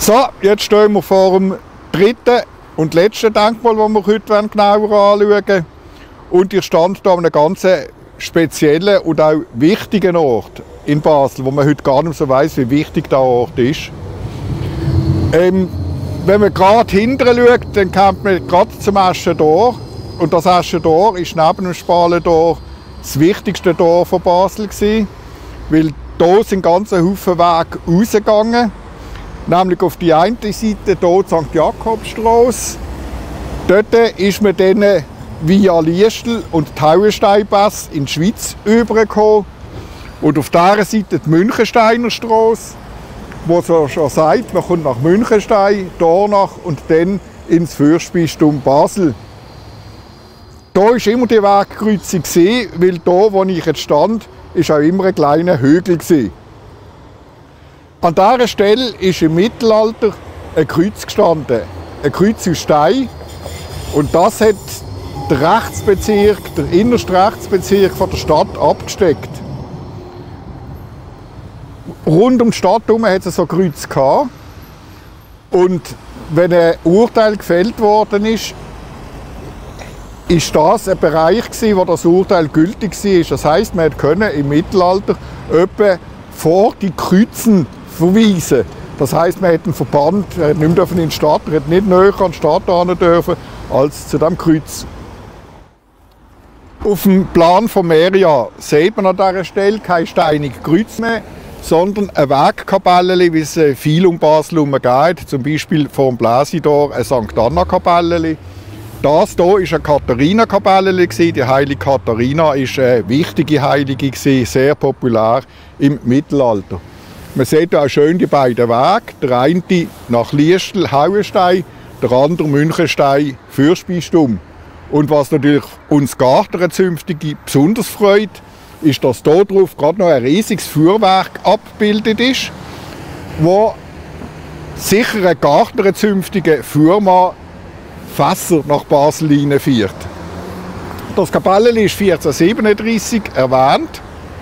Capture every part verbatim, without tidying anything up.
So, jetzt stehen wir vor dem dritten und letzten Denkmal, das wir heute genauer anschauen wollen. Und ihr stand hier an einem ganz speziellen und auch wichtigen Ort in Basel, wo man heute gar nicht so weiss, wie wichtig der Ort ist. Ähm, wenn man gerade hinten schaut, dann kommt man gerade zum Aschentor. Und das Aschentor ist neben dem Spalentor das wichtigste Tor von Basel gewesen, weil hier sind ganz Haufen Wege rausgegangen. Nämlich auf die eine Seite hier die Sankt Jakobstrasse. Dort ist man dann via Liestel und Tauensteinpass in die Schweiz übergekommen. Und auf dieser Seite die Münchensteiner Strasse, wo so schon sagt, man kommt nach Münchenstein, Dornach und dann ins Fürstbistum Basel. Hier war immer die Wegkreuzung, weil hier, wo ich jetzt stand, ist auch immer ein kleiner Hügel. An dieser Stelle ist im Mittelalter ein Kreuz gestanden, ein Kreuz aus Stein. Und das hat der Rechtsbezirk, der innerste Rechtsbezirk von der Stadt abgesteckt. Rund um die Stadt herum hat es so ein Kreuz gehabt. Und wenn ein Urteil gefällt worden ist, ist das ein Bereich, wo das Urteil gültig war. Das heisst, man konnte im Mittelalter etwa vor die Kreuzen verweisen. Das heisst, man hat einen Verband, er hat nicht mehr in die Stadt, er hat nicht näher an die Stadt ran dürfen als zu diesem Kreuz. Auf dem Plan von Meria sieht man an dieser Stelle kein steiniges Kreuz mehr, sondern eine Wegkapelle, wie es viel um Basel herum geht. Zum Beispiel vor dem Bläsidor eine Sankt Anna-Kapelle. Das hier war eine Katharina-Kapelle. Die heilige Katharina war eine wichtige Heilige, sehr populär im Mittelalter. Man sieht auch schön die beiden Wege. Der eine nach Liestel, Hauenstein, der andere Münchenstein, Fürstbistum. Und was natürlich uns Gartnerzünftige besonders freut, ist, dass hier drauf gerade noch ein riesiges Fuhrwerk abgebildet ist, wo sicher ein Gartnerzünftiger Fuhrmann Fässer nach Basel hineinführt. Das Kapelle ist vierzehnhundertsiebenunddreissig erwähnt.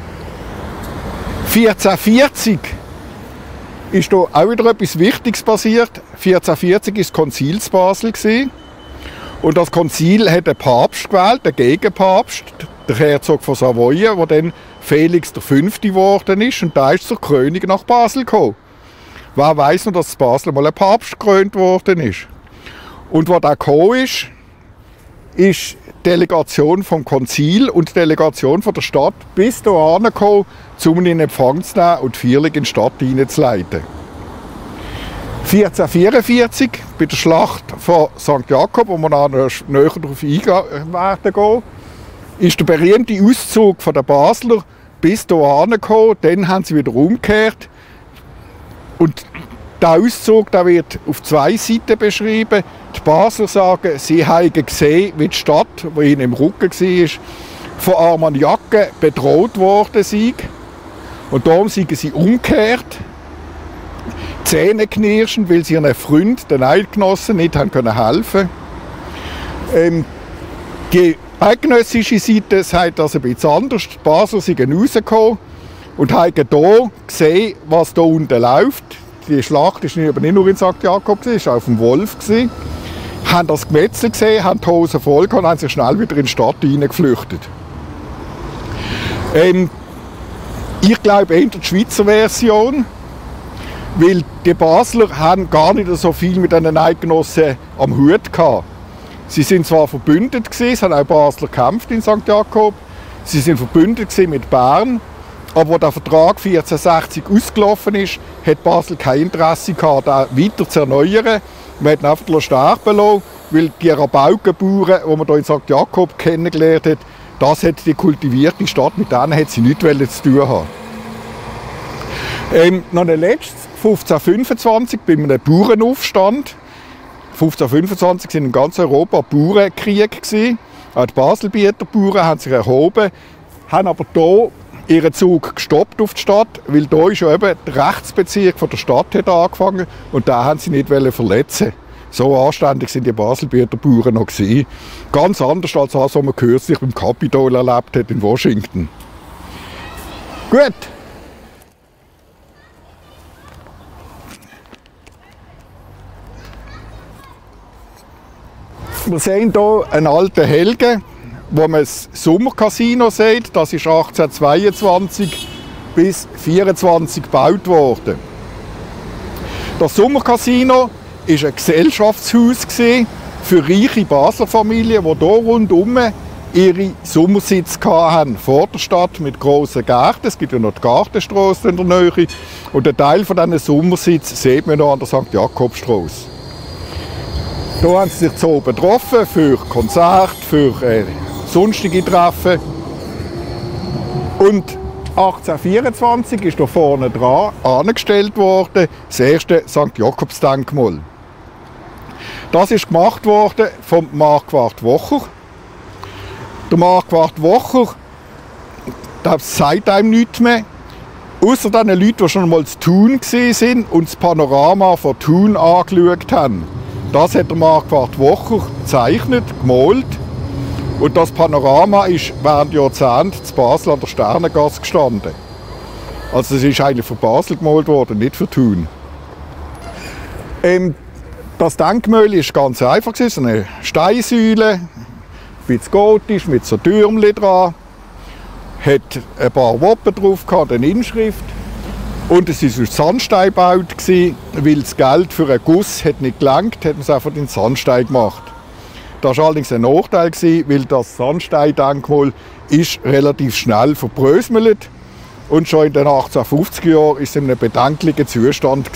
vierzehnhundertvierzig ist hier auch wieder etwas Wichtiges passiert. vierzehnhundertvierzig war das Konzil zu Basel. Und das Konzil hat einen Papst gewählt, einen Gegenpapst, der Herzog von Savoyen, der dann Felix der Fünfte geworden ist. Und der ist zur Krönung nach Basel gekommen. Wer weiss noch, dass in Basel mal ein Papst gekrönt worden ist? Und was da gekommen ist, ist die Delegation vom Konzil und die Delegation von der Stadt bis hierher gekommen, um ihn in Empfang zu nehmen und die Feierung in die Stadt hineinzuleiten. vierzehnhundertvierundvierzig, bei der Schlacht von Sankt Jakob, wo wir noch näher darauf eingehen werden, ist der berühmte Auszug von der Basler bis hierher gekommen. Dann haben sie wieder umgekehrt. Und der Auszug der wird auf zwei Seiten beschrieben. Die Basler sagen, sie haben gesehen, wie die Stadt, die ihnen im Rücken war, von Armagnacken bedroht worden sei. Und darum sind sie umgekehrt, Zähne knirschen, weil sie ihren Freund, den Eidgenossen, nicht haben können helfen. Ähm, die eidgenössische Seite sagt das ein bisschen anders. Die Basler sind rausgekommen und haben hier gesehen, was hier unten läuft. Die Schlacht war aber nicht nur in Sankt Jakob, es war auf dem Wolf. Sie haben das Gemetzel gesehen, haben die Hosen voll gehabt und haben sich schnell wieder in die Stadt hineingeflüchtet. Ähm, ich glaube eher die Schweizer Version, weil die Basler haben gar nicht so viel mit den Eidgenossen am Hut gehabt. Sie sind zwar verbündet gewesen, es haben auch Basler gekämpft in Sankt Jakob, sie sind verbündet gewesen mit Bern. Aber als der Vertrag vierzehnhundertsechzig ausgelaufen ist, hat Basel kein Interesse gehabt, den weiter zu erneuern. Man hat ihn einfach sterben lassen, weil die Rabaukenbauern, die man hier in Sankt Jakob kennengelernt hat, das hat die kultivierte Stadt, mit denen hat sie nichts zu tun haben. Ähm, noch ein letztes, fünfzehnhundertfünfundzwanzig, bei einem Bauernaufstand. fünfzehnhundertfünfundzwanzig waren in ganz Europa Bauernkrieg. Auch die Baselbieter Bauern haben sich erhoben, haben aber hier ihren Zug gestoppt auf die Stadt, weil hier ist ja eben der Rechtsbezirk von der Stadt hat angefangen und da haben sie nicht verletzen. So anständig sind die Baselbieter Bauern noch gewesen. Ganz anders als das, was man kürzlich beim Kapitol erlebt hat in Washington. Gut. Wir sehen hier einen alten Helge, wo man das Sommercasino sieht. Das ist achtzehnhundertzweiundzwanzig bis vierundzwanzig gebaut worden. Das Sommercasino war ein Gesellschaftshaus für reiche Basler Familien, die hier rundum ihre Sommersitze hatten. Vor der Stadt mit grossen Gärten. Es gibt ja noch die Gartenstrasse in der Nähe. Und einen Teil von diesen Sommersitzen sieht man noch an der Sankt Jakobstrasse. Hier haben sie sich zu oben getroffen für Konzerte, für äh, sonstige Treffen. Und achtzehnhundertvierundzwanzig ist hier vorne dran angestellt worden, das erste Sankt Jakobsdenkmal. Das ist gemacht worden vom Marquard Wocher. Der Marquard Wocher, das sagt einem nichts mehr. Außer den Leuten, die schon einmal zu Thun waren und das Panorama von Thun angeschaut haben. Das hat der Marquard Wocher gezeichnet, gemalt. Und das Panorama ist während Jahrzehnten zu Basel an der Sternengasse gestanden. Also es ist eigentlich für Basel gemalt worden, nicht für Thun. Ähm, das Denkmal war ganz einfach, eine Steinsäule, ein bisschen gotisch, mit so Türmchen dran. Hat ein paar Wappen drauf, eine Inschrift. Und es war aus Sandstein gebaut, weil das Geld für einen Guss hat nicht gelangt, hat man es einfach in Sandstein gemacht. Das war allerdings ein Nachteil, weil das Sandsteindenkmal ist relativ schnell verbröselt und schon in den achtzehnhundertfünfziger Jahren war es in einem bedenklichen Zustand.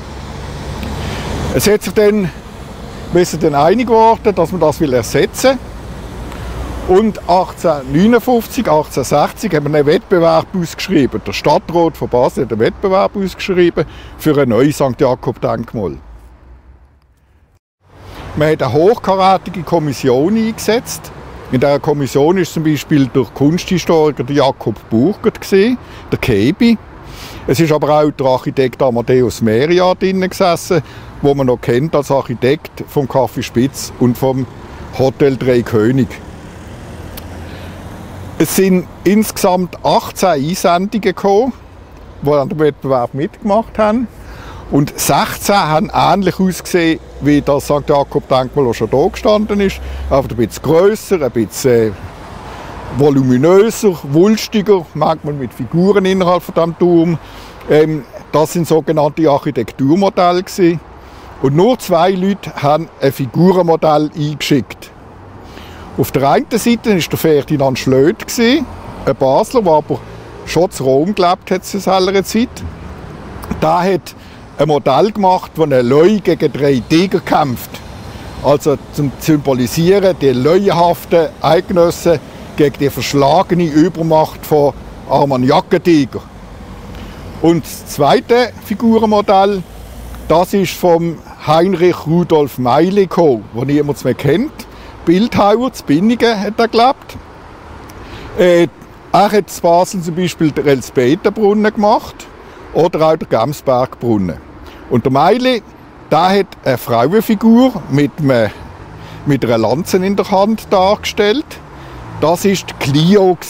Es hat sich dann, wir sind dann einig geworden, dass man das ersetzen will. Und achtzehnhundertneunundfünfzig, achtzehnhundertsechzig haben wir einen Wettbewerb ausgeschrieben. Der Stadtrat von Basel hat einen Wettbewerb ausgeschrieben für ein neues Sankt Jakob-Denkmal. Man hat eine hochkarätige Kommission eingesetzt. In dieser Kommission war zum Beispiel der Kunsthistoriker Jakob Burgert, der Kebi. Es ist aber auch der Architekt Amadeus Meria drin gesessen, den man noch kennt als Architekt vom Café Spitz und vom Hotel Drei König. Es sind insgesamt achtzehn Einsendungen gekommen, die an dem Wettbewerb mitgemacht haben. Und sechzehn haben ähnlich ausgesehen, wie das Sankt Jakob-Denkmal, das schon hier gestanden ist. Einfach ein bisschen grösser, ein bisschen voluminöser, wulstiger, manchmal mit Figuren innerhalb von diesem Turm. Ähm, das sind sogenannte Architekturmodelle gewesen. Und nur zwei Leute haben ein Figurenmodell eingeschickt. Auf der einen Seite war der Ferdinand Schlöd, ein Basler, der aber schon in Rom gelebt hat zu seiner Zeit. Der hat ein Modell gemacht, das einen Löwe gegen drei Tiger kämpft. Also zum Symbolisieren die leuenhaften Eidgenossen gegen die verschlagene Übermacht von Armagnac-Tiger. Und das zweite Figurenmodell, das ist von Heinrich Rudolf Meili gekommen, den niemand mehr kennt. Bildhauer, zu Binningen hat er gelebt. Äh, er hat in Basel zum Beispiel den Elsbetenbrunnen gemacht oder auch den Gemsbergbrunnen. Und der Meili, der hat eine Frauenfigur mit, einem, mit einer Lanze in der Hand dargestellt. Das war die Clio,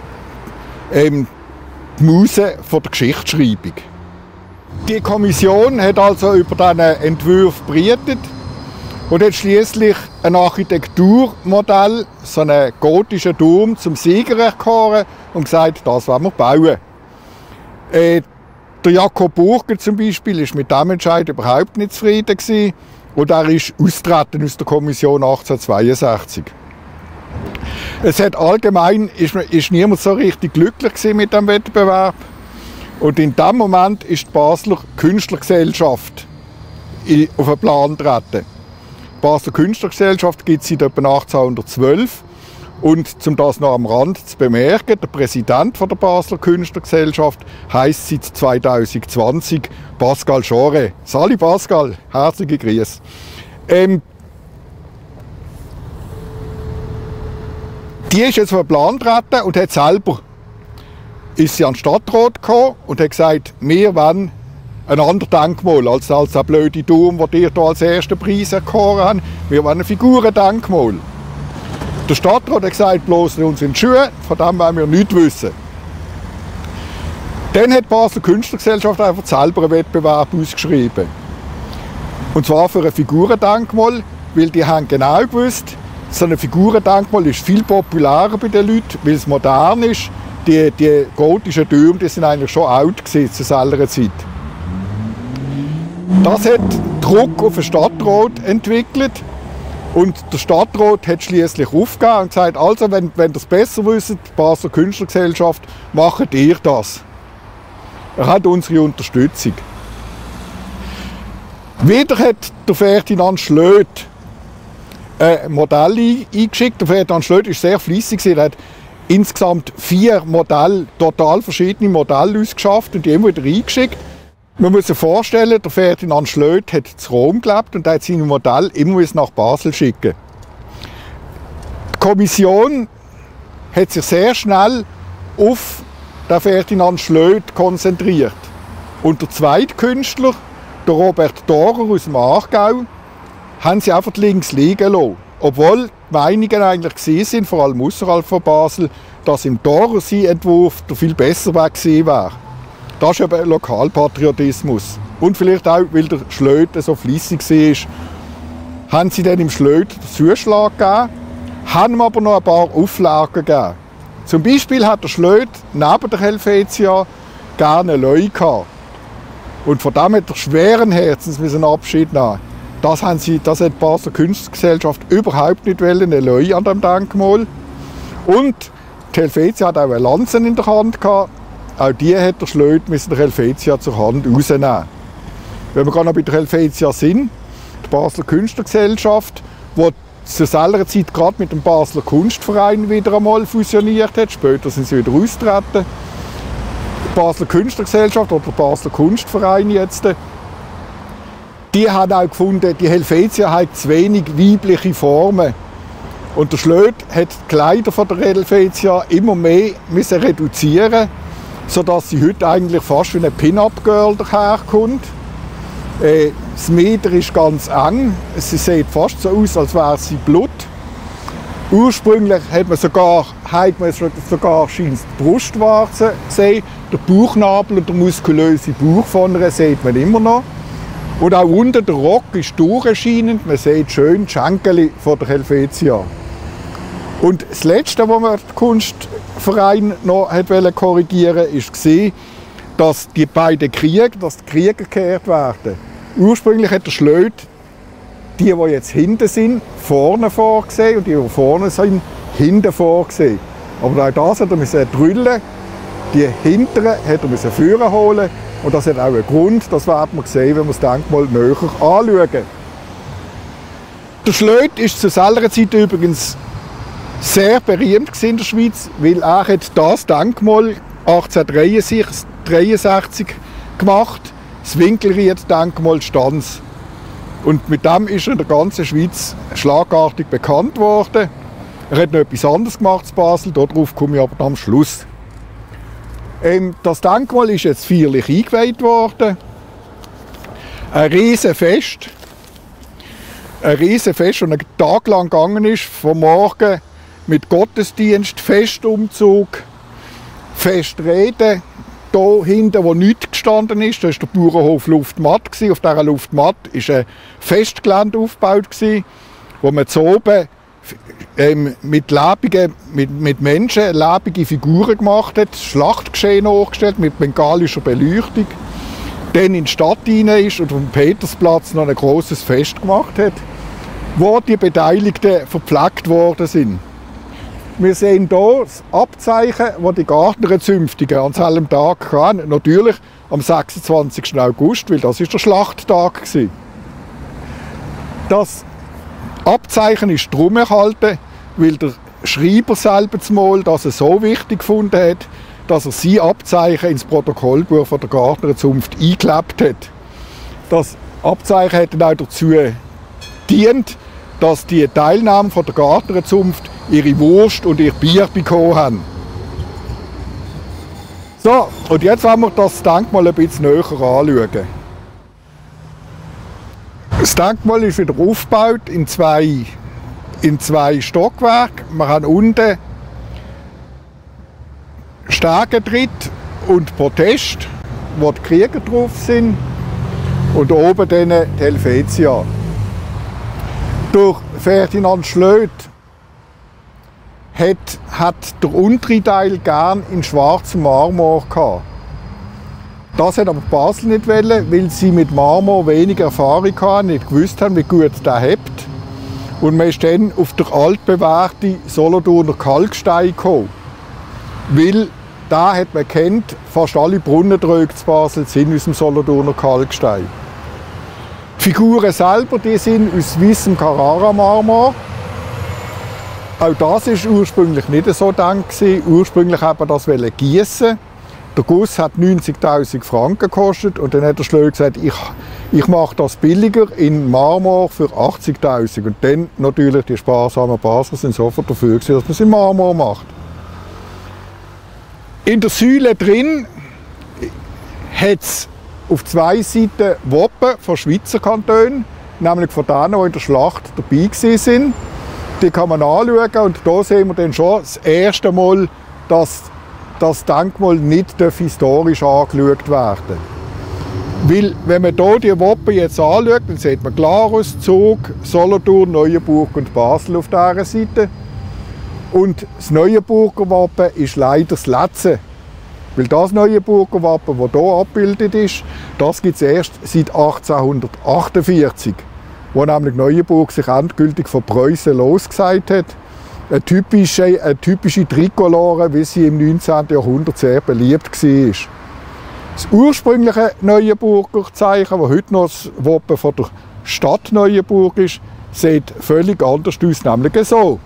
ähm, die Muse von der Geschichtsschreibung. Die Kommission hat also über diesen Entwurf berichtet und hat schließlich ein Architekturmodell, so einen gotischen Turm, zum Sieger erkoren und gesagt, das wollen wir bauen. Äh, der Jakob Burger zum Beispiel ist mit diesem Entscheid überhaupt nicht zufrieden gewesen, und er ist austreten aus der Kommission achtzehnhundertzweiundsechzig. Es hat allgemein ist, ist niemand so richtig glücklich gewesen mit dem Wettbewerb. Und in diesem Moment ist die Basler Künstlergesellschaft auf den Plan getreten. Die Basler Künstlergesellschaft gibt es seit etwa achtzehnhundertzwölf. Und um das noch am Rand zu bemerken, der Präsident der Basler Künstlergesellschaft heisst seit zweitausendzwanzig Pascal Schore. Sali Pascal, herzliche Grüße. Ähm, die ist jetzt auf den Plan getreten und hat selber ist sie an den Stadtrat gekommen und hat gesagt, wir wollen ein anderes Denkmal als, als der blöde Turm, den ihr hier als ersten Preis erkoren habt. Wir wollen ein Figurendenkmal. Der Stadtrat hat gesagt, bloß uns in die Schuhe, von dem wollen wir nichts wissen. Dann hat die Basler Künstlergesellschaft einfach selber einen Wettbewerb ausgeschrieben. Und zwar für ein Figurendenkmal weil die haben genau gewusst, so ein Figurendenkmal ist viel popularer bei den Leuten, weil es modern ist. Die, die gotischen Türme, die sind eigentlich schon alt gewesen zu selber Zeit. Das hat Druck auf den Stadtrat entwickelt. Und der Stadtrat hat schließlich aufgegeben und gesagt, also wenn, wenn ihr es besser wisst, die Basler Künstlergesellschaft, macht ihr das. Er hat unsere Unterstützung. Wieder hat der Ferdinand Schlöd ein Modell eingeschickt. Der Ferdinand Schlöd war sehr fleissig. Er hat insgesamt vier Modelle, total verschiedene Modelle ausgeschafft und die immer wieder eingeschickt. Man muss sich vorstellen, der Ferdinand Schlöd hat in Rom gelebt und hat seine Modelle immer nach Basel schicken. Die Kommission hat sich sehr schnell auf den Ferdinand Schlöd konzentriert. Und der zweite Künstler, der Robert Thorer aus dem Aargau, haben sie einfach links liegen lassen. Obwohl die Meinungen eigentlich gewesen sind, vor allem außerhalb von Basel, dass im Thorer sein Entwurf der viel besser gewesen wäre. Das ist eben Lokalpatriotismus. Und vielleicht auch, weil der Schlöd so fleissig war, haben sie dann im Schlöd den Zuschlag gegeben, haben ihm aber noch ein paar Auflagen gegeben. Zum Beispiel hat der Schlöd neben der Helvetia gerne Löwe gehabt. Und von dem hat er schweren Herzens einen Abschied nehmen. Das, haben sie, das hat die Basler Künstlergesellschaft überhaupt nicht wollen, eine Löwe an dem Denkmal. Und die Helvetia hat auch eine Lanze in der Hand gehabt. Auch die hat der Schlöd mit der Helvetia zur Hand rausnehmen. Wenn wir gerade noch bei der Helvetia sind, die Basler Künstlergesellschaft, die zu selber Zeit gerade mit dem Basler Kunstverein wieder einmal fusioniert hat, später sind sie wieder austreten. Die Basler Künstlergesellschaft oder der Basler Kunstverein jetzt, die haben auch gefunden, die Helvetia hat zu wenig weibliche Formen. Und der Schlöd hat die Kleider von der Helvetia immer mehr müssen reduzieren, sodass sie heute eigentlich fast wie eine Pin-Up-Girl daherkommt. Äh, das Meter ist ganz eng, sie sieht fast so aus, als wäre sie Blut. Ursprünglich hat man sogar, hat man sogar die Brustwarze gesehen, der Bauchnabel und der muskulöse Bauch von ihr sieht man immer noch. Und auch unten der Rock ist durchscheinend, man sieht schön die Schenkel von der Helvetia. Und das Letzte, was man der Kunstverein noch wollte korrigieren wollte, war, dass die beiden Kriege, dass die Kriege gekehrt werden. Ursprünglich hat der Schlöd die, die jetzt hinten sind, vorne vorgesehen und die, die vorne sind, hinten vorgesehen. Aber auch das hat er müssen drüllen. Die hinteren hat er müssen führen holen. Und das hat auch einen Grund, das werden wir sehen, wenn wir das Denkmal näher anschauen. Der Schlöd war zu selber Zeit übrigens sehr berühmt in der Schweiz, weil er hat das Denkmal achtzehnhundertdreiundsechzig gemacht, das Winkelried-Denkmal Stanz. Und mit dem ist er in der ganzen Schweiz schlagartig bekannt worden. Er hat noch etwas anderes gemacht in Basel, darauf komme ich aber am Schluss. Ähm, das Denkmal ist jetzt feierlich eingeweiht worden. Ein Riesenfest. Ein Riesenfest, das einen Tag lang gegangen ist, vom Morgen mit Gottesdienst, Festumzug, Festrede. Hier hinten, wo nichts gestanden ist, das war der Bauernhof Luftmatt. Auf dieser Luftmatt war ein Festgelände aufgebaut, wo man zu oben ähm, mit, lebigen, mit, mit Menschen lebende Figuren gemacht hat, Schlachtgeschehen nachgestellt mit bengalischer Beleuchtung. Dann in die Stadt hinein ist und auf dem Petersplatz noch ein grosses Fest gemacht hat, wo die Beteiligten verpflegt worden sind. Wir sehen hier das Abzeichen, das die Gartnerzünftigen an diesem Tag hatten. Natürlich am sechsundzwanzigsten August, weil das ist der Schlachttag war. Das Abzeichen ist darum erhalten, weil der Schreiber selber zumal das so wichtig gefunden hat, dass er sein Abzeichen ins Protokollbuch von der Gartnerzunft eingeklebt hat. Das Abzeichen hat dann auch dazu gedient, dass die Teilnehmer von der Gartnerzunft ihre Wurst und ihr Bier bekommen haben. So, und jetzt wollen wir das Denkmal ein bisschen näher anschauen. Das Denkmal ist wieder aufgebaut in zwei, in zwei Stockwerken. Wir haben unten Stegentritt und Protest, wo die Krieger drauf sind, und oben dann die Helvetia. Durch Ferdinand Schlöd hat, hat der untere Teil gern in schwarzem Marmor gehabt. Das hat aber Basel nicht wollen, weil sie mit Marmor wenig Erfahrung hatten, nicht gewusst haben, wie gut der hebt. Und man ist dann auf der altbewährte Solothurner Kalkstein gekommen. Weil da hat man kennt, fast alle Brunnentröge zu Basel sind aus dem Solothurner Kalkstein. Die Figuren selber, die sind aus weißem Carrara-Marmor. Auch das war ursprünglich nicht so gedacht. Ursprünglich wollte man das gießen. Der Guss hat neunzigtausend Franken gekostet und dann hat der Schlöd gesagt, ich, ich mache das billiger in Marmor für achtzigtausend. Und dann natürlich die sparsamen Basler sind sofort dafür, dass man es in Marmor macht. In der Säule drin hat es auf zwei Seiten Wappen von Schweizer Kantonen, nämlich von denen, die in der Schlacht dabei waren. Die kann man anschauen und da sehen wir dann schon das erste Mal, dass das Denkmal nicht historisch angeschaut werden darf. Weil, wenn man hier die Wappen jetzt anschaut, dann sieht man Glarus, Zug, Solothurn, Neuenburg und Basel auf dieser Seite. Und das Neuenburger Wappen ist leider das letzte. Weil das Neuenburger Wappen, das hier abgebildet ist, das gibt es erst seit achtzehnhundertachtundvierzig, wo nämlich Neuenburg sich endgültig von Preußen losgesagt hat. Eine typische, eine typische Trikolore, wie sie im neunzehnten Jahrhundert sehr beliebt war. Das ursprüngliche Neuenburger Zeichen, das heute noch das Wappen von der Stadt Neuenburg ist, sieht völlig anders aus, nämlich so.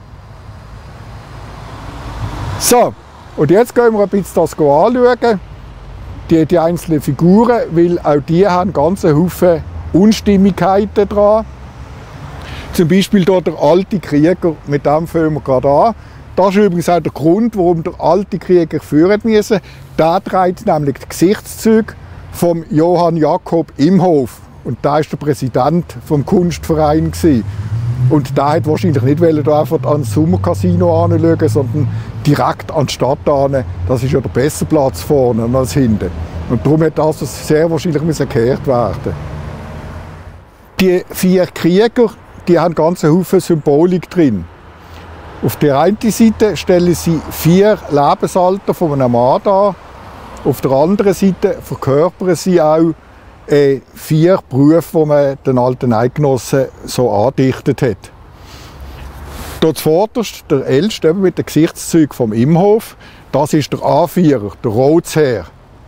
So, und jetzt gehen wir ein bisschen das anschauen, die, die einzelnen Figuren, weil auch die haben ganz Haufen Unstimmigkeiten dran. Zum Beispiel hier der alte Krieger, mit dem fangen wir gerade an. Das ist übrigens auch der Grund, warum der alte Krieger führen musste. Der trägt nämlich die Gesichtszüge von Johann Jakob Imhof. Und der war der Präsident des Kunstvereins. Und der hat wahrscheinlich nicht wollen, da einfach ans Sommercasino anschauen, sondern direkt an die Stadt hin. Das ist ja der bessere Platz vorne als hinten. Und darum hat das sehr wahrscheinlich gekehrt werden. Die vier Krieger, die haben ganz Haufen Symbolik drin. Auf der einen Seite stellen sie vier Lebensalter von einem Mann dar. Auf der anderen Seite verkörpern sie auch äh, vier Berufe, die man den alten Eidgenossen so angedichtet hat. Dort zuvorderst, der älteste mit den Gesichtszügen vom Imhof, das ist der Anführer, der Ratsherr.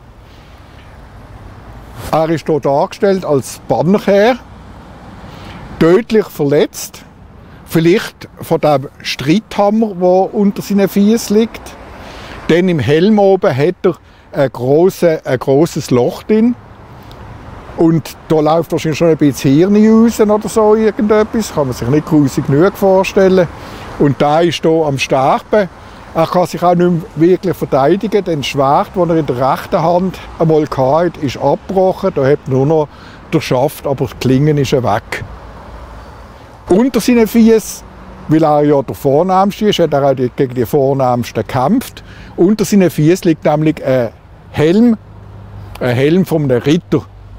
Er ist hier dargestellt als Bannerherr, tödlich verletzt, vielleicht von dem Streithammer, der unter seinen Füßen liegt. Dann im Helm oben hat er ein, grosse, ein grosses Loch drin. Und da läuft wahrscheinlich schon ein bisschen Hirn raus oder so, irgendetwas. Kann man sich nicht grusig genug vorstellen. Und der ist hier am Sterben. Er kann sich auch nicht mehr wirklich verteidigen, denn das Schwert, das er in der rechten Hand einmal hatte, ist abgebrochen. Da hat er nur noch den Schaft, aber die Klinge ist weg. Unter seinen Füßen, weil er ja der Vornehmste ist, hat er auch gegen die Vornehmsten gekämpft. Unter seinen Füßen liegt nämlich ein Helm, ein Helm von einem Ritter.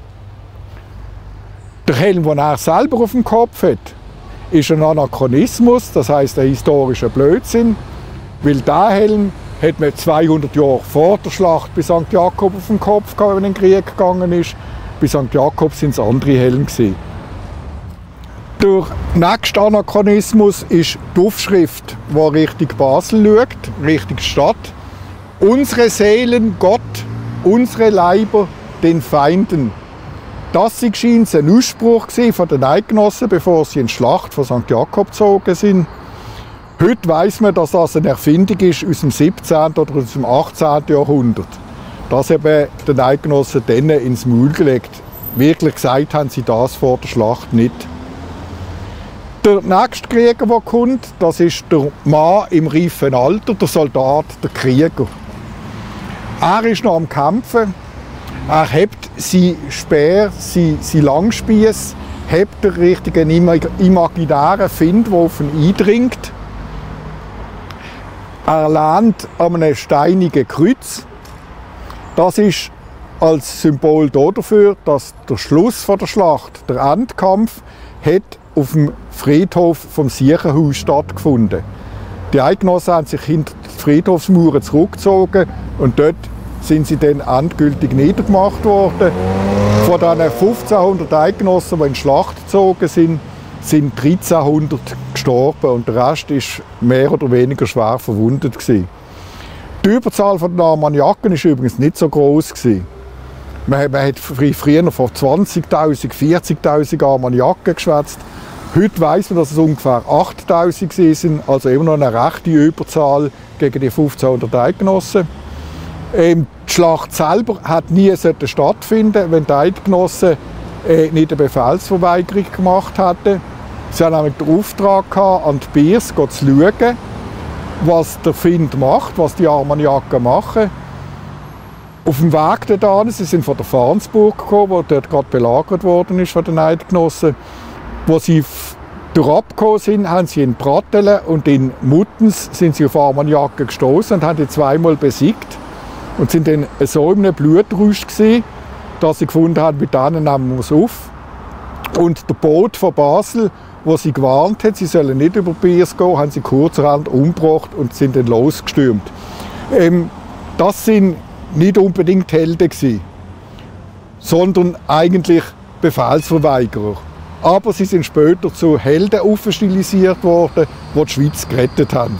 Der Helm, den er selber auf dem Kopf hat, ist ein Anachronismus, das heisst ein historischer Blödsinn, weil dieser Helm hat man zweihundert Jahre vor der Schlacht bei Sankt Jakob auf dem Kopf gehabt, wenn er in den Krieg gegangen ist. Bei Sankt Jakob waren es andere Helme gewesen. Der nächste Anachronismus ist die Aufschrift, die Richtung Basel schaut, Richtung Stadt. Unsere Seelen Gott, unsere Leiber den Feinden. Das war ein Ausspruch von den Eidgenossen, bevor sie in die Schlacht von Sankt Jakob gezogen sind. Heute weiss man, dass das eine Erfindung ist aus dem siebzehnten oder aus dem achtzehnten Jahrhundert. Das haben den Eidgenossen dann ins Maul gelegt. Wirklich gesagt haben sie das vor der Schlacht nicht. Der nächste Krieger, der kommt, das ist der Mann im reifen Alter, der Soldat, der Krieger. Er ist noch am Kämpfen. Er hebt sein Speer, sein, sein Langspiess, hebt den richtigen imaginären Find, der auf ihn eindringt. Er lehnt an einem steinigen Kreuz. Das ist als Symbol dafür, dass der Schluss der Schlacht, der Endkampf, hat auf dem Friedhof vom Siechenhaus stattgefunden. Die Eidgenossen haben sich hinter die Friedhofsmauern zurückgezogen und dort sind sie dann endgültig niedergemacht worden. Von diesen fünfzehnhundert Eidgenossen, die in die Schlacht gezogen sind, sind dreizehnhundert gestorben und der Rest war mehr oder weniger schwer verwundet gewesen. Die Überzahl der Armagnacken war übrigens nicht so groß gewesen. Man, man hat früher von zwanzigtausend, vierzigtausend Armagnacken geschwätzt. Heute weiss man, dass es ungefähr achttausend sind, also immer noch eine rechte Überzahl gegen die fünfzehnhundert Eidgenossen. Ähm, die Schlacht selber hat nie stattfinden, wenn die Eidgenossen äh, nicht eine Befehlsverweigerung gemacht hätten. Sie haben nämlich den Auftrag gehabt, an die Biers zu schauen, was der Find macht, was die Armagnacken machen. Auf dem Weg dorthin, sie sind von der Farnsburg gekommen, wo dort gerade belagert worden ist von den Eidgenossen. Wo sie durchgekommen sind, haben sie in Brattelen und in Muttens sind sie auf Armagnacken gestoßen und haben die zweimal besiegt. Und sind dann so in einem Blutrausch gewesen, dass sie gefunden haben, mit denen nehmen wir es auf. Und der Boot von Basel, wo sie gewarnt hat, sie sollen nicht über Biers gehen, haben sie kurzerhand umgebracht und sind dann losgestürmt. Ähm, das sind nicht unbedingt Helden gewesen, sondern eigentlich Befehlsverweigerer. Aber sie sind später zu Helden aufstilisiert worden, die die Schweiz gerettet haben.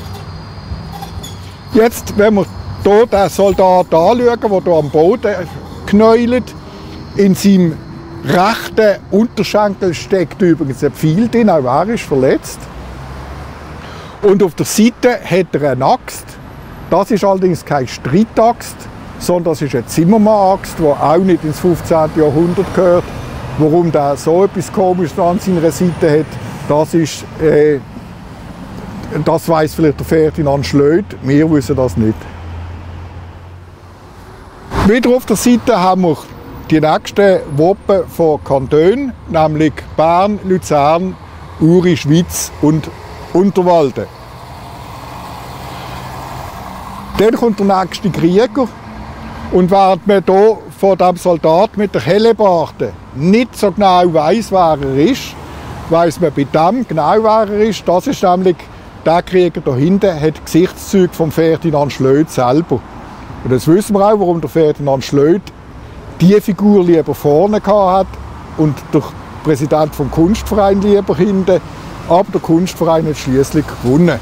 Jetzt, wenn wir hier den Soldat anschauen, der hier am Boden knäult, in seinem rechten Unterschenkel steckt übrigens ein Pfeil drin, auch er ist verletzt. Und auf der Seite hat er eine Axt. Das ist allerdings keine Streitaxt, sondern das ist eine Zimmermann-Axt, die auch nicht ins fünfzehnten Jahrhundert gehört. Warum der so etwas Komisches an seiner Seite hat, das ist, äh, das weiss vielleicht der Ferdinand Schlöd, wir wissen das nicht. Wieder auf der Seite haben wir die nächsten Wappen von Kantonen, nämlich Bern, Luzern, Uri, Schwyz und Unterwalden. Dann kommt der nächste Krieger. Und während man hier von diesem Soldat mit der Hellebarde nicht so genau weiss, wer er ist, weiss man bei dem genau, wer er ist. Das ist nämlich der Krieger da hinten, hat Gesichtszüge von Ferdinand Schlöd selber. Und das wissen wir auch, warum der Ferdinand Schlöd diese Figur lieber vorne hat und der Präsident vom Kunstverein lieber hinten. Aber der Kunstverein hat schließlich gewonnen.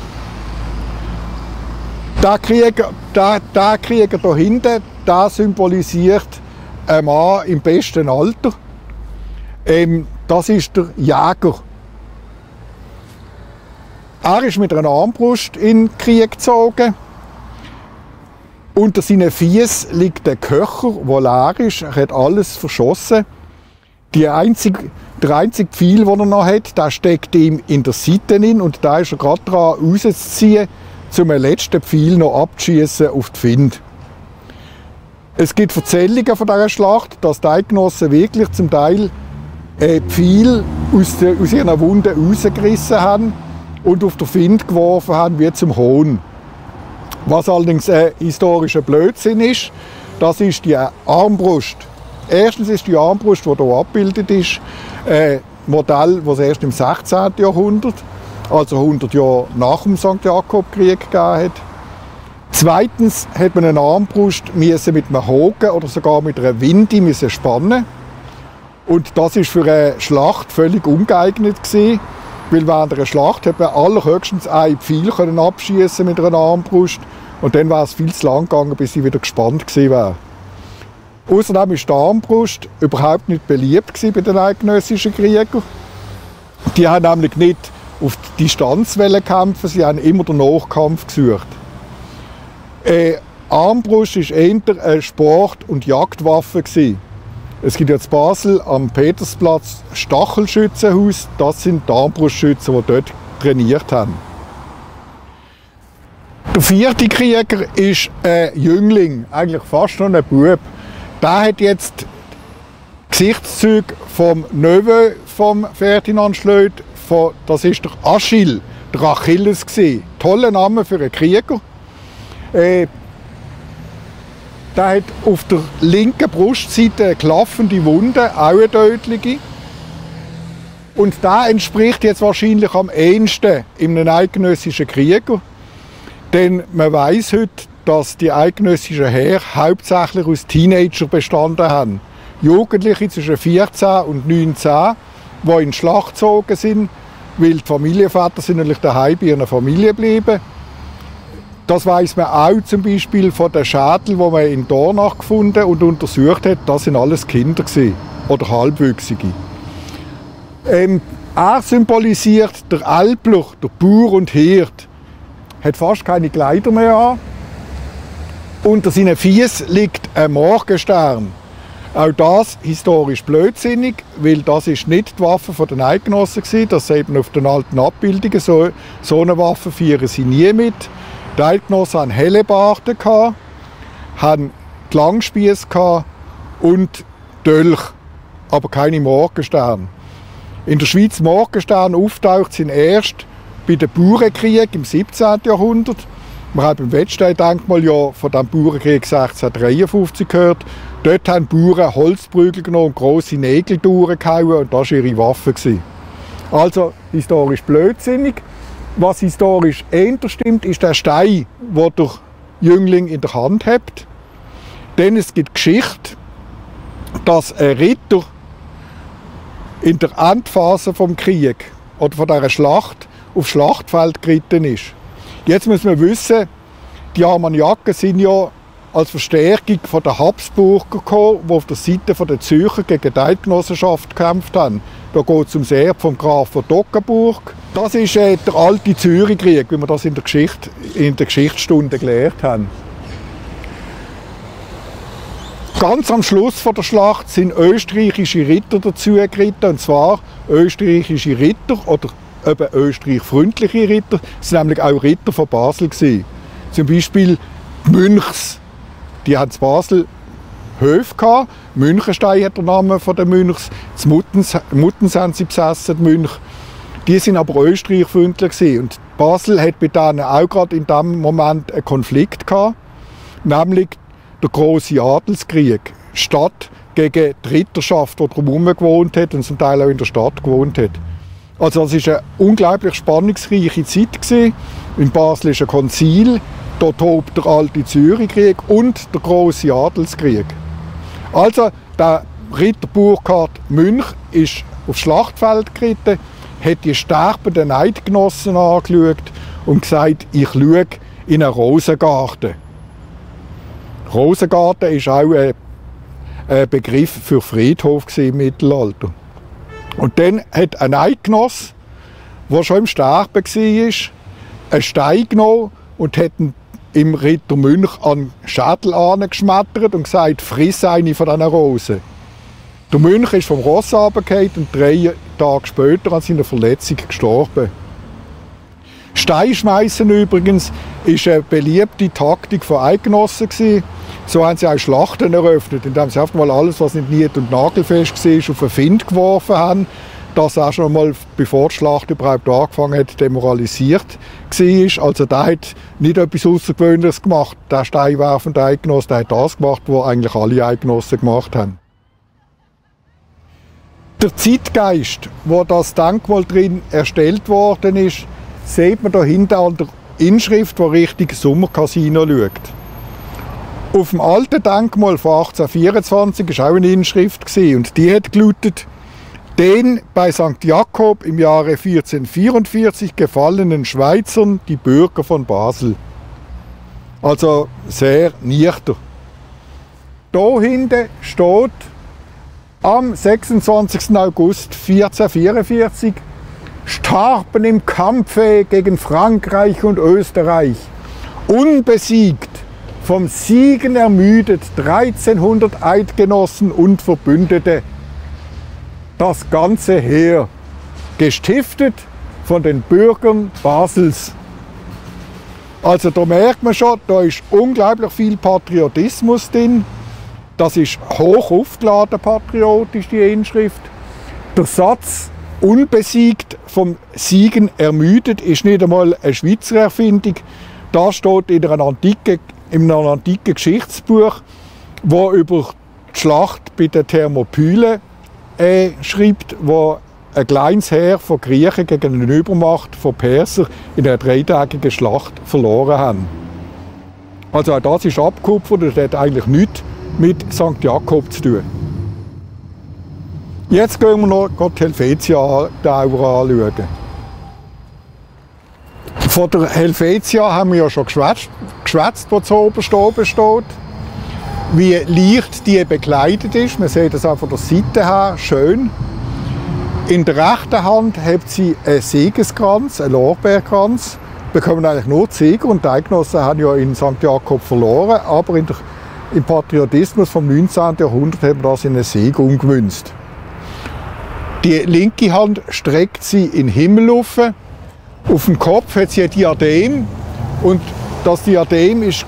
Der Krieger, der, der Krieger da hinten, der symbolisiert einen Mann im besten Alter. Ähm, das ist der Jäger. Er ist mit einer Armbrust in den Krieg gezogen. Unter seinen Füßen liegt der Köcher, der leer ist. Er hat alles verschossen. Die einzige, der einzige Pfeil, den er noch hat, der steckt ihm in der Seite hin und da ist er gerade dran, rauszuziehen, um den letzten Pfeil noch abzuschießen auf die Find. Es gibt Erzählungen von dieser Schlacht, dass die Eidgenossen wirklich zum Teil äh, Pfeil aus, der, aus ihren Wunden rausgerissen haben und auf der Find geworfen haben, wie zum Hohn. Was allerdings ein historischer Blödsinn ist, das ist die Armbrust. Erstens ist die Armbrust, die hier abgebildet ist, ein Modell, das es erst im sechzehnten Jahrhundert, also hundert Jahre nach dem Sankt Jakob-Krieg gegeben hat. Zweitens hat man eine Armbrust mit einem Haken oder sogar mit einer Winde spannen. Und das war für eine Schlacht völlig ungeeignet gewesen, weil während einer Schlacht hat man allerhöchstens ein Pfeil können abschießen mit einer Armbrust und dann wäre es viel zu lang gegangen, bis sie wieder gespannt gewesen wäre. Außerdem war die Armbrust überhaupt nicht beliebt bei den eidgenössischen Kriegern. Die haben nämlich nicht auf die Distanz kämpfen, sie haben immer den Nachkampf gesucht. Äh, Armbrust war eher eine Sport- und Jagdwaffe gewesen. Es gibt jetzt in Basel am Petersplatz Stachelschützenhaus. Das sind die Armbrustschützen, die dort trainiert haben. Der vierte Krieger ist ein Jüngling, eigentlich fast noch ein Bub. Der hat jetzt Gesichtszüge vom Neveu von Ferdinand Schlöd. Das ist der Achille, der Achilles. Toller Name für einen Krieger. Äh, Der hat auf der linken Brustseite eine klaffende Wunde, auch eine tödliche. Und da entspricht jetzt wahrscheinlich am ehesten in einem eidgenössischen Krieger. Denn man weiß heute, dass die eidgenössischen Heere hauptsächlich aus Teenagern bestanden haben. Jugendliche zwischen vierzehn und neunzehn, die in die Schlacht gezogen sind, weil die Familienväter sind natürlich daheim bei ihrer Familie geblieben. Das weiß man auch zum Beispiel von den Schädeln, die man in Dornach gefunden und untersucht hat. Das sind alles Kinder gewesen, oder Halbwüchsige. Ähm, er symbolisiert der Älpler, der Bauer und Hirt. Hat fast keine Kleider mehr an. Unter seinen Füßen liegt ein Morgenstern. Auch das historisch blödsinnig, weil das ist nicht die Waffe der Eidgenossen war. Das ist eben auf den alten Abbildungen. So, so eine Waffe führen sie nie mit. Die Eidgenossen hatten Hellebarden, hatten Langspieße und Dolch, aber keine Morgensterne. In der Schweiz Morgensterne auftaucht sind erst bei den Bauernkriegen im siebzehnten Jahrhundert. Wir haben im Wettstein-Denkmal ja von dem Bauernkrieg sechzehnhundertdreiundfünfzig gehört. Dort haben die Bauern Holzprügel genommen und grosse Nägel durchgehauen und das war ihre Waffe. Also historisch blödsinnig. Was historisch eher stimmt, ist der Stein, den der Jüngling in der Hand hat. Denn es gibt Geschichte, dass ein Ritter in der Endphase des Krieges oder von dieser Schlacht aufs Schlachtfeld geritten ist. Jetzt muss man wissen, die Armagnacs sind ja als Verstärkung von den Habsburger gekommen, die auf der Seite der Zürcher gegen die Eidgenossenschaft gekämpft haben. Da geht es ums Erbe vom Graf von Toggenburg. Das ist äh, der alte Zürichkrieg, wie wir das in der, Geschichte, in der Geschichtsstunde gelernt haben. Ganz am Schluss von der Schlacht sind österreichische Ritter dazu geritten, und zwar österreichische Ritter oder eben österreichfreundliche Ritter. Es waren nämlich auch Ritter von Basel gewesen. Zum Beispiel die Münchs. Die hatten in Basel Höfe gehabt. Münchenstein hat der Name von den Münchs. Die Muttens, Muttens haben sie besessen, die Münch. Die sind aber österreichfreundlich gewesen. Und Basel hat bei denen auch gerade in diesem Moment einen Konflikt gehabt, nämlich der große Adelskrieg. Stadt gegen die Ritterschaft, die drumherum gewohnt hat und zum Teil auch in der Stadt gewohnt hat. Also das war eine unglaublich spannungsreiche Zeit gewesen. In Basel ist ein Konzil, dort tobt der alte Zürichkrieg und der große Adelskrieg. Also der Ritter Burkhard Münch ist aufs Schlachtfeld geritten, hat die sterbenden Eidgenossen angeschaut und gesagt, ich schaue in einen Rosengarten. Rosengarten ist auch ein, ein Begriff für Friedhof im Mittelalter. Und dann hat ein Eidgenoss, der schon im Sterben war, einen Stein genommen und hat ihn im Ritter Münch an den Schädel angeschmettert und gesagt, friss eine von diesen Rosen. Der Münch ist vom Ross runtergefallen und drei Tage später an seiner Verletzung gestorben. Steinschmeißen übrigens war eine beliebte Taktik von Eidgenossen. So haben sie auch Schlachten eröffnet, indem sie einfach mal alles, was nicht niet- und nagelfest war, auf den Find geworfen haben. Das auch schon mal, bevor die Schlacht überhaupt angefangen hat, demoralisiert war. Also der hat nicht etwas Außergewöhnliches gemacht. Der steinwerfende Eidgenosse, der hat das gemacht, was eigentlich alle Eidgenossen gemacht haben. Der Zeitgeist, wo das Denkmal drin erstellt worden ist, sieht man da hinten an der Inschrift, die Richtung Sommercasino schaut. Auf dem alten Denkmal von achtzehnhundertvierundzwanzig war auch eine Inschrift und die hat gelautet: den bei Sankt Jakob im Jahre vierzehnhundertvierundvierzig gefallenen Schweizern, die Bürger von Basel. Also sehr nichter. Da hinten steht am sechsundzwanzigsten August vierzehnhundertvierundvierzig starben im Kampfe gegen Frankreich und Österreich, unbesiegt, vom Siegen ermüdet, dreizehnhundert Eidgenossen und Verbündete. Das ganze Heer, gestiftet von den Bürgern Basels. Also da merkt man schon, da ist unglaublich viel Patriotismus drin. Das ist hoch aufgeladen patriotisch, die Inschrift. Der Satz unbesiegt, vom Siegen ermüdet, ist nicht einmal eine Schweizer Erfindung. Das steht in einer antiken, in einem antiken Geschichtsbuch, wo über die Schlacht bei den Thermopylen äh, schreibt, wo ein kleines Heer von Griechen gegen eine Übermacht von Persern in einer dreitägigen Schlacht verloren haben. Also auch das ist abgekupfert und das hat eigentlich nichts mit Sankt Jakob zu tun. Jetzt gehen wir noch die Helvetia Tower anschauen. Von der Helvetia haben wir ja schon geschwätzt, geschwätzt was zu oberst oben steht. Wie leicht die bekleidet ist. Man sieht das auch von der Seite her schön. In der rechten Hand hat sie einen Siegeskranz, einen Lorbeerkranz. Bekommen eigentlich nur die Sieger und die Eidgenossen haben ja in Sankt Jakob verloren, aber in der, im Patriotismus vom neunzehnten Jahrhundert haben wir das in einen Sieg umgemünzt. Die linke Hand streckt sie in den Himmel auf. Auf dem Kopf hat sie ein Diadem und das Diadem ist,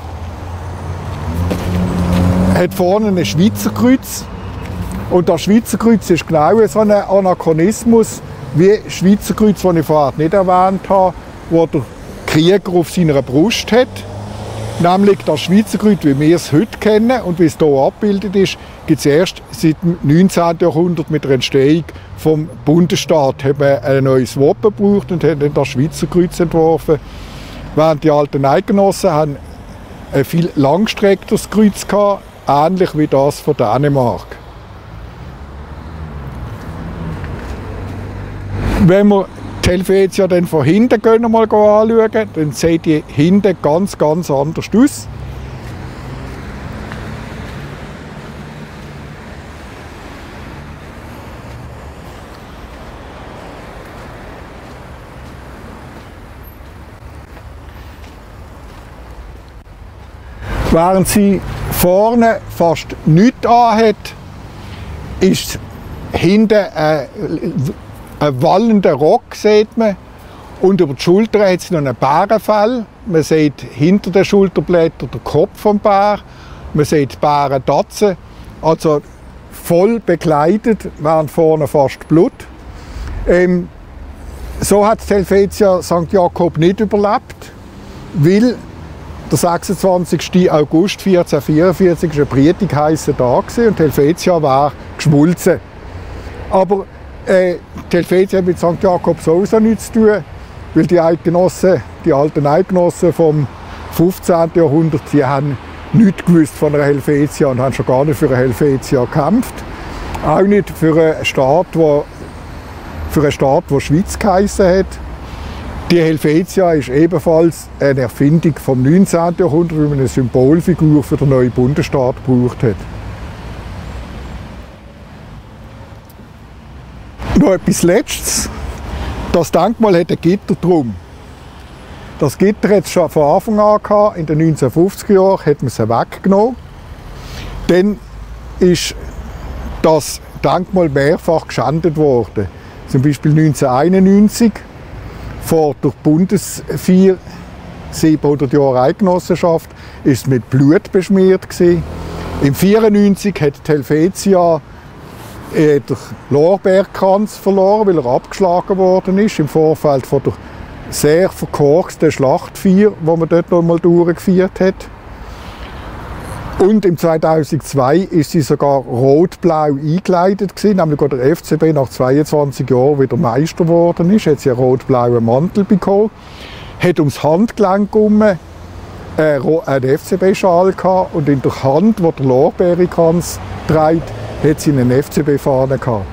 hat vorne ein Schweizer Kreuz. Und das Schweizer Kreuz ist genau so ein Anachronismus wie das Schweizer Kreuz, das ich vorher nicht erwähnt habe, wo der Krieger auf seiner Brust hat. Nämlich das Schweizer Kreuz, wie wir es heute kennen und wie es hier abgebildet ist, gibt es erst seit dem neunzehnten Jahrhundert mit der Entstehung vom Bundesstaat. Haben wir ein neues Wappen gebraucht und haben dann das Schweizer Kreuz entworfen. Während die alten Eidgenossen haben ein viel langgestreckteres Kreuz gehabt, ähnlich wie das von Dänemark. Wenn wir die Helvetia dann von hinten gehen, mal anschauen, dann sieht die hinten ganz, ganz anders aus. Während sie vorne fast nichts anhat, ist hinten ein, ein wallender Rock, sieht man. Und über die Schulter hat sie noch ein Bärenfell. Man sieht hinter den Schulterblättern den Kopf des Bären. Man sieht Bärentatzen. Also voll bekleidet, während vorne fast Blut. Ähm, so hat die Helvetia Sankt Jakob nicht überlebt, weil der sechsundzwanzigsten August vierzehnhundertvierundvierzig war ein brütig heißer Tag und die Helvetia war geschmolzen. Aber äh, die Helvetia hat mit Sankt Jakob sowieso nichts zu tun, weil die Eidgenossen, die alten Eidgenossen vom fünfzehnten Jahrhundert, die haben nichts gewusst von einer Helvetia und haben schon gar nicht für eine Helvetia gekämpft. Auch nicht für einen Staat, wo, für einen Staat, der Schweiz geheissen hat. Die Helvetia ist ebenfalls eine Erfindung vom neunzehnten Jahrhundert, weil man eine Symbolfigur für den neuen Bundesstaat gebraucht hat. Noch etwas Letztes. Das Denkmal hat ein Gitter drum. Das Gitter hat es schon von Anfang an gehabt. In den neunzehnhundertfünfziger Jahren hat man es weggenommen. Dann ist das Denkmal mehrfach geschändet worden. Zum Beispiel neunzehnhunderteinundneunzig. Vor der Bundesfeier siebenhundert Jahre Eidgenossenschaft ist es mit Blut beschmiert gewesen. Im vierundneunzig hat die Helvetia äh, den Lorbeerkranz verloren, weil er abgeschlagen worden ist im Vorfeld von der sehr verkorksten Schlachtfeier, die man dort noch mal durchgeführt hat. Und im zweitausendzwei ist sie sogar rot-blau eingekleidet gewesen, nämlich als der F C B nach zweiundzwanzig Jahren wieder Meister geworden ist, hat sie einen rot-blauen Mantel bekommen, hat ums Handgelenk herum einen F C B-Schal gehabt und in der Hand, wo der Lorbeerkranz trägt, hat sie eine F C B-Fahne gehabt.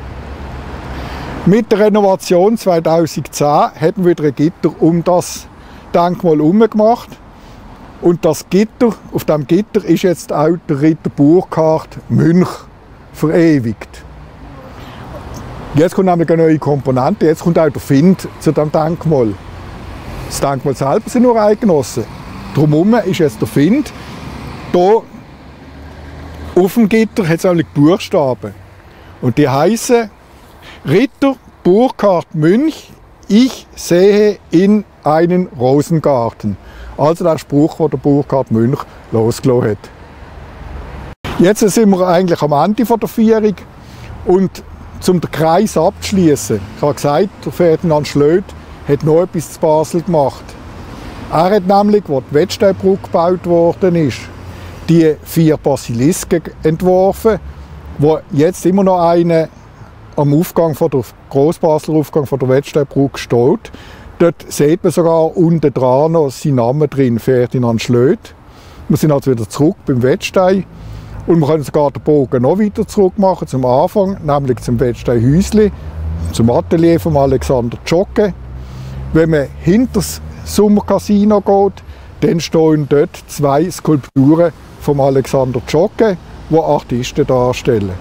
Mit der Renovation zweitausendzehn hat man wieder ein Gitter um das Denkmal herum gemacht. Und das Gitter, auf diesem Gitter ist jetzt auch der Ritter Burkhard Münch verewigt. Jetzt kommt nämlich eine neue Komponente, jetzt kommt auch der Find zu diesem Denkmal. Das Denkmal selber sind nur Eidgenossen. Drumherum ist jetzt der Find. Hier auf dem Gitter hat es nämlich Buchstaben. Und die heißen Ritter Burkhard Münch, ich sehe in einen Rosengarten. Also der Spruch, den der Burkhard Münch losgelassen hat. Jetzt sind wir eigentlich am Ende der Feierung. Und um den Kreis abzuschließen, ich habe gesagt, der Ferdinand Schlöd hat noch etwas zu Basel gemacht. Er hat nämlich, als die Wettsteinbrücke gebaut worden ist, die vier Basilisken entworfen, wo jetzt immer noch eine am Aufgang von der Grossbasler Aufgang von der Wettsteinbrücke steht. Dort sieht man sogar unten dran noch seinen Namen drin, Ferdinand Schlöth. Wir sind also wieder zurück beim Wettstein. Und wir können sogar den Bogen noch weiter zurück machen, zum Anfang, nämlich zum Wettstein-Häusli, zum Atelier von Alexander Zschocke. Wenn man hinter das Sommercasino geht, dann stehen dort zwei Skulpturen von Alexander Zschocke, die Artisten darstellen.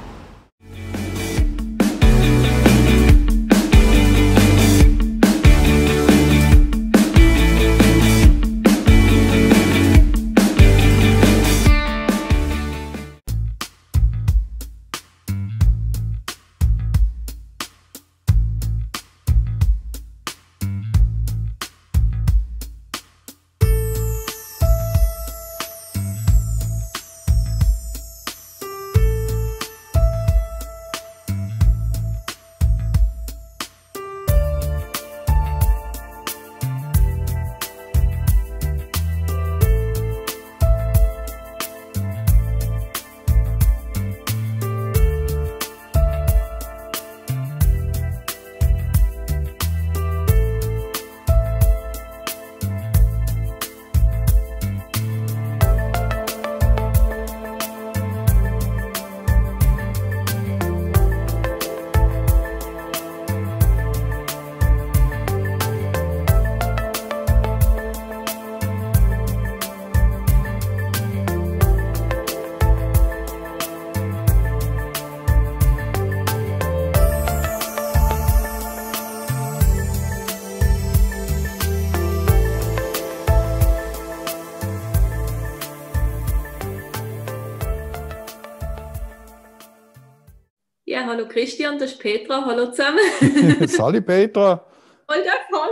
Ja, hallo Christian, das ist Petra. Hallo zusammen. Salut Petra. Hallo.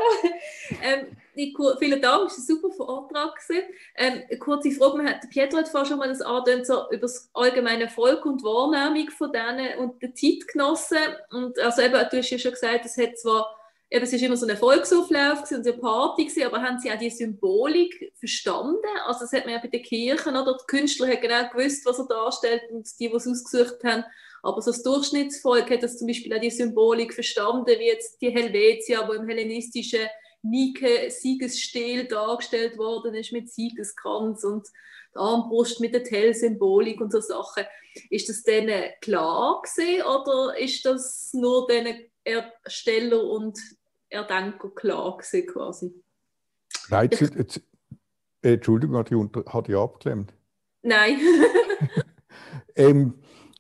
Ähm, die, vielen Dank, es war ein super Vortrag. Ähm, eine kurze Frage, man hat, Pietro hat vorhin schon mal das angedeutet, so über das allgemeine Volk und Wahrnehmung von denen und der Zeitgenossen. Und also eben, du hast ja schon gesagt, es hat zwar, eben, es ist immer so ein Volksauflauf und eine Party gewesen, aber haben sie auch die Symbolik verstanden? Also das hat man ja bei den Kirchen, oder? Der Künstler hat genau gewusst, was er darstellt, und die, die es ausgesucht haben. Aber so das Durchschnittsvolk hat das zum Beispiel auch die Symbolik verstanden, wie jetzt die Helvetia, wo im hellenistischen Nike-Siegesstil dargestellt worden ist mit Siegeskranz und der Armbrust mit der Tell-Symbolik und so Sachen. Ist das denen klar gewesen, oder ist das nur den Ersteller und Erdenker klar gewesen, quasi? Nein, jetzt, jetzt, äh, Entschuldigung, hat die, unter, hat die abgeklemmt? Nein. ähm,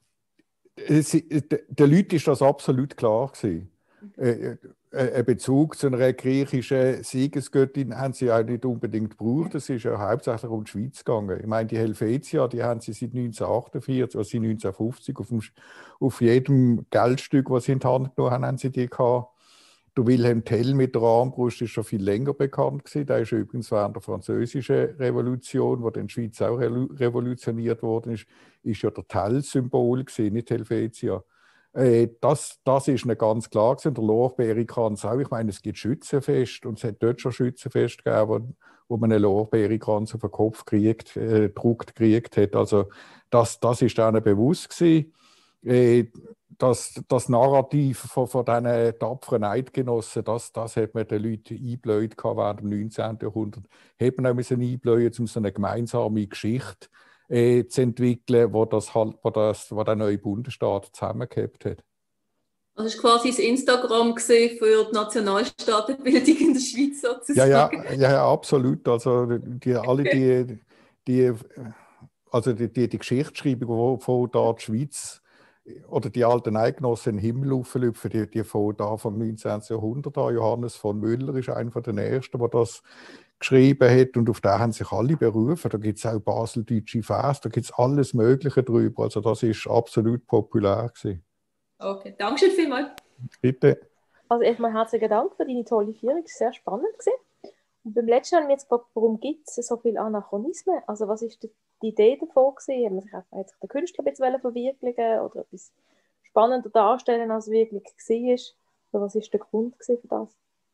Den Leuten ist das absolut klar gewesen. Äh, ein Bezug zu einer griechischen Siegesgöttin haben sie auch nicht unbedingt gebraucht. Es ist ja hauptsächlich um die Schweiz gegangen. Ich meine, die Helvetia, die haben sie seit neunzehnhundertachtundvierzig, also seit neunzehnhundertfünfzig, auf, dem, auf jedem Geldstück, das sie in die Hand genommen haben, haben sie die gehabt. Der Wilhelm Tell mit der Armbrust ist schon viel länger bekannt gewesen. Der ist übrigens während der Französischen Revolution, wo dann die Schweiz auch revolutioniert worden ist, ist ja der Tell-Symbol gewesen, nicht Helvetia. Äh, das, das ist nicht ganz klar gewesen. Der Lorbeerkranz auch. Ich meine, es gibt Schützenfest und es hat dort schon Schützenfest gegeben, wo, wo man einen Lorbeerkranz auf den Kopf gekriegt, äh, gedruckt gekriegt hat. Also das, das ist ihnen bewusst gewesen. Äh, Das, das Narrativ von, von diesen tapferen Eidgenossen, das, das hat man den Leuten eingebläut während dem neunzehnten Jahrhundert. Hat man auch müssen einbläuen, um so eine gemeinsame Geschichte äh, zu entwickeln, wo, das halt, wo, das, wo der neue Bundesstaat zusammengehabt hat. Das war quasi das Instagram für die Nationalstaatenbildung in der Schweiz sozusagen. Ja, ja, ja, ja, absolut. Also die, alle die, die, also die, die, die Geschichtsschreibung, von da die Schweiz oder die alten Eidgenossen in den Himmel auflüpfen, die, die von Anfang neunzehnten Jahrhundert an. Johannes von Müller ist einer der ersten, der das geschrieben hat, und auf den haben sich alle berufen. Da gibt es auch baseldeutsche Vers, da gibt es alles Mögliche drüber. Also das ist absolut populär gewesen. Okay, danke schön vielmals. Bitte. Also erstmal herzlichen Dank für deine tolle Führung, das war sehr spannend gewesen. Und beim letzten haben wir jetzt gefragt, warum gibt es so viele Anachronismen? Also was ist die die Idee davon gewesen? Hat man sich einfach den Künstler ein bisschen verwirklichen oder etwas spannender darstellen, als es wirklich war? Oder was war der Grund für das?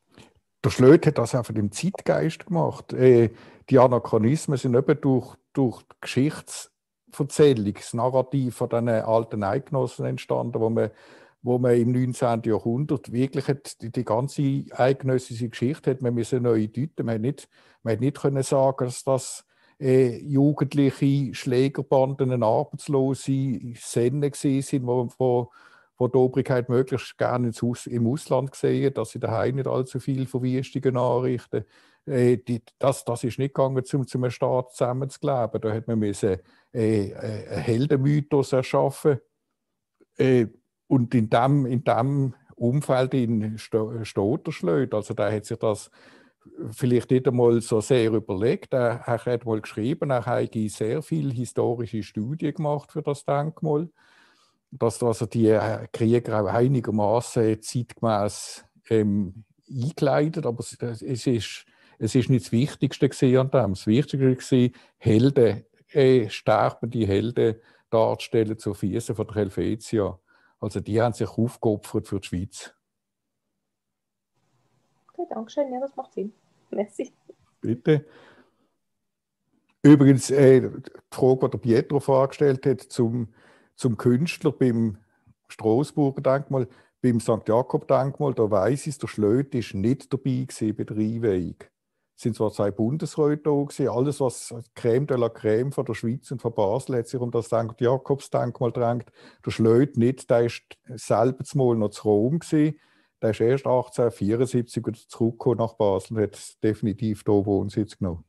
Der Schlöth hat das einfach im Zeitgeist gemacht. Äh, die Anachronismen sind eben durch, durch die Geschichtserzählung, das Narrativ von diesen alten Eidgenossen entstanden, wo man, wo man im neunzehnten Jahrhundert wirklich hat, die, die ganze eidgenössische Geschichte hat man müssen neu deuten. Man hat nicht, man hat nicht können sagen, dass das äh, jugendliche Schlägerbanden, arbeitslose Senne sind, wo, wo, wo die Obrigkeit möglichst gerne ins Aus, im Ausland gesehen, dass sie daheim nicht allzu viel Verwüstungen anrichten. Äh, die, das, das ist nicht gegangen, um zum Staat zusammenzuleben. Da hat man müssen, äh, äh, einen Heldenmythos erschaffen. Äh, und in dem, in dem Umfeld in steht der Schlöd. Also da hat sich das vielleicht nicht einmal so sehr überlegt. Er, er hat mal geschrieben, er hat sehr viele historische Studien gemacht für das Denkmal, dass also die Krieger auch einigermaßen zeitgemäß ähm, einkleidet, aber es, es, ist, es ist nicht das Wichtigste an dem. Das Wichtigste war, Helden, äh, sterbende Helden darzustellen zu Füßen von der Helvetia. Also die haben sich aufgeopfert für die Schweiz. Okay, danke schön. Ja, das macht Sinn. Merci. Bitte. Übrigens, äh, die Frage, die Pietro vorgestellt hat, zum, zum Künstler beim Strasburger Denkmal, beim Sankt Jakob-Denkmal, da weiss ich, der Schlöd war nicht dabei gewesen bei der Einweihung. Es sind zwar zwei Bundesräte da gewesen, alles, was Crème de la Crème von der Schweiz und von Basel hat sich um das Sankt Jakobs-Denkmal gedrängt. Der Schlöd nicht, der war selber Mal noch zu Rom gewesen. Der ist erst achtzehnhundertvierundsiebzig wieder zurückgekommen nach Basel und hat definitiv hier Wohnsitz genommen.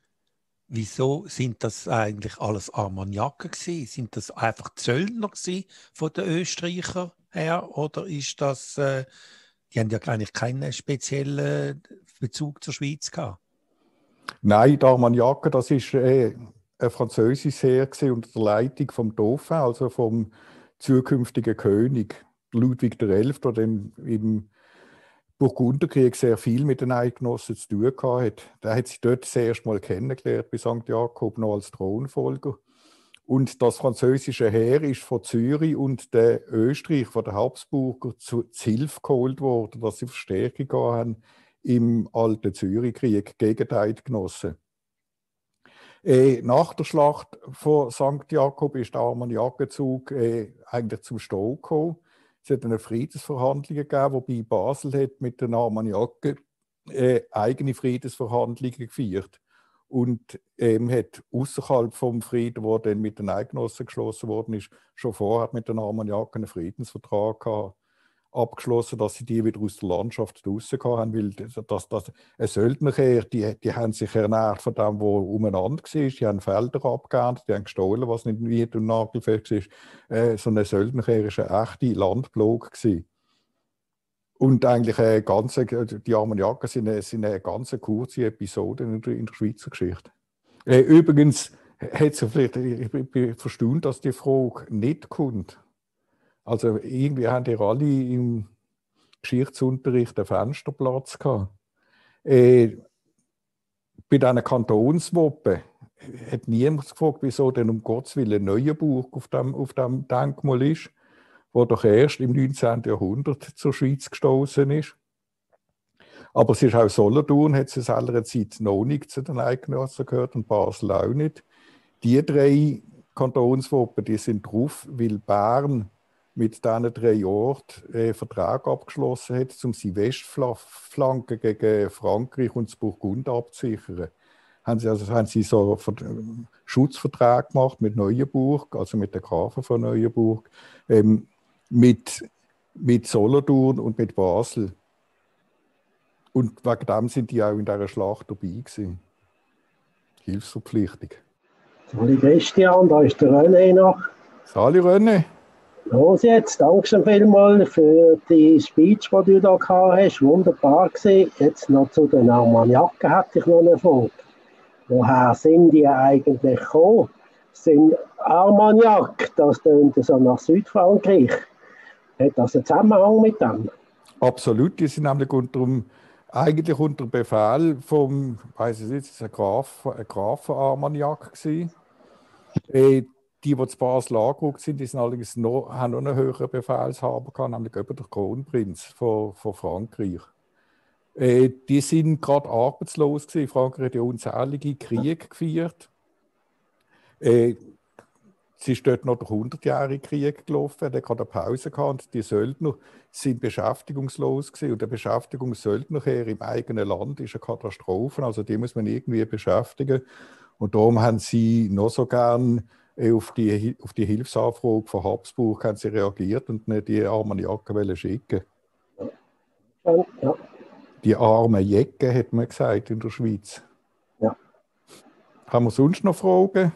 Wieso sind das eigentlich alles Armagnacken gewesen? Sind das einfach Zöllner gewesen von den Österreichern her? Oder ist das, äh, die haben ja eigentlich keinen speziellen Bezug zur Schweiz gehabt? Nein, die Armagnacken, das war äh, ein französisches Heer unter der Leitung vom Dauphin, also vom zukünftigen König Ludwig der Elfte, der dann im Burgunderkrieg sehr viel mit den Eidgenossen zu tun hatte. Der hat sich dort das erste Mal kennengelernt bei Sankt Jakob, noch als Thronfolger. Und das französische Heer ist von Zürich und der Österreich, von den Habsburger, zu, zu Hilfe geholt worden, dass sie Verstärkung haben im alten Zürichkrieg gegen die Eidgenossen. Äh, nach der Schlacht von Sankt Jakob ist der Armagnacenzug äh, eigentlich zum Stehen gekommen. Es hat eine Friedensverhandlungen gegeben, wobei Basel hat mit den Armagnacken äh, eigene Friedensverhandlungen geführt und ähm, hat außerhalb vom Frieden, der dann mit den Eidgenossen geschlossen worden ist, schon vorher mit den Armagnacken einen Friedensvertrag gehabt, abgeschlossen, dass sie die wieder aus der Landschaft draussen haben, weil das, das, ein Söldnerheer, die, die haben sich ernährt von dem, was umeinander war, die haben Felder abgeerntet, die haben gestohlen, was nicht wie und nagelfest war. Äh, so ein Söldnerheer war eine echte Landplage gewesen. Und eigentlich eine ganze, die Armagnacken sind eine, sind eine ganz kurze Episode in der, in der Schweizer Geschichte. Äh, übrigens, hat sie vielleicht, ich bin verstaunt, dass die Frage nicht kommt. Also irgendwie haben die alle im Geschichtsunterricht einen Fensterplatz gehabt. Äh, bei diesen Kantonswappen hat niemand gefragt, wieso denn um Gottes Willen Neuenburg auf dem, auf dem Denkmal ist, wo doch erst im neunzehnten Jahrhundert zur Schweiz gestoßen ist. Aber es ist auch Solothurn, hat es in aller Zeit noch nicht zu den Eidgenossen gehört und Basel auch nicht. Die drei Kantonswappen, die sind drauf, weil Bern mit diesen drei Orten einen Vertrag abgeschlossen hat, um seine Westflanke gegen Frankreich und das Burgund abzusichern. Haben sie, also, haben sie so einen Schutzvertrag gemacht mit Neuenburg, also mit der Grafen von Neuenburg, ähm, mit, mit Solothurn und mit Basel. Und wegen dem sind die auch in dieser Schlacht dabei gewesen. Hilfsverpflichtung. Hallo Christian, da ist der René noch. Hallo René. Los jetzt, danke schon vielmals für die Speech, die du da gehabt hast. Wunderbar gewesen. Jetzt noch zu den Armagnacken hätte ich noch eine Frage. Woher sind die eigentlich gekommen? Sind Armagnac, das tönt so nach Südfrankreich. Hat das einen Zusammenhang mit dem? Absolut, die sind nämlich unter dem, eigentlich unter dem Befehl vom, weiß ich nicht, ein Graf, ein Graf von Armagnac gewesen. Äh, Die, die zu Basel angerückt sind, die sind allerdings noch, haben noch einen höheren Befehlshaber gehabt, nämlich eben der Kronprinz von, von Frankreich. Äh, die sind gerade arbeitslos gewesen. Frankreich hat ja unzählige Kriege geführt. Äh, Es ist dort noch der hundertjährige Krieg gelaufen, der gerade eine Pause gehabt und die Söldner sind beschäftigungslos gewesen. Und der Beschäftigungssöldnerkehr im eigenen Land ist eine Katastrophe, also die muss man irgendwie beschäftigen. Und darum haben sie noch so gern auf die, auf die Hilfsanfrage von Habsburg haben sie reagiert und nicht die Armagnacs schicken. Ja, ja. Die armen Jecken, hat man gesagt in der Schweiz. Ja. Haben wir sonst noch Fragen?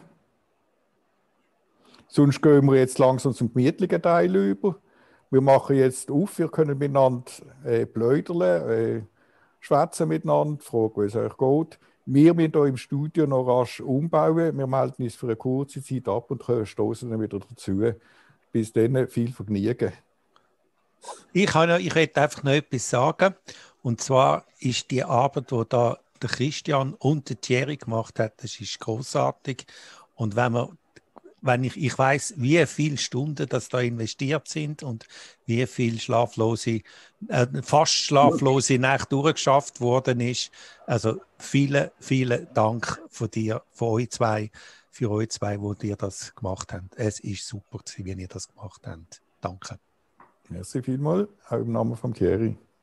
Sonst gehen wir jetzt langsam zum gemütlichen Teil über. Wir machen jetzt auf, wir können miteinander äh, pläudern, äh, schwätzen miteinander, fragen, wie es euch geht. Wir müssen hier im Studio noch rasch umbauen. Wir melden uns für eine kurze Zeit ab und stoßen dann wieder dazu. Bis dann viel Vergnügen. Ich, habe, ich möchte einfach noch etwas sagen. Und zwar ist die Arbeit, die da der Christian und der Thierry gemacht hat, das ist großartig. Und wenn man Wenn ich, ich weiß, wie viele Stunden das da investiert sind und wie viel schlaflose, äh, fast schlaflose Nacht durchgeschafft worden ist. Also vielen, vielen Dank von dir, von euch zwei, für euch zwei, die ihr das gemacht habt. Es ist super, wie ihr das gemacht habt. Danke. Merci vielmals, auch im Namen von Thierry.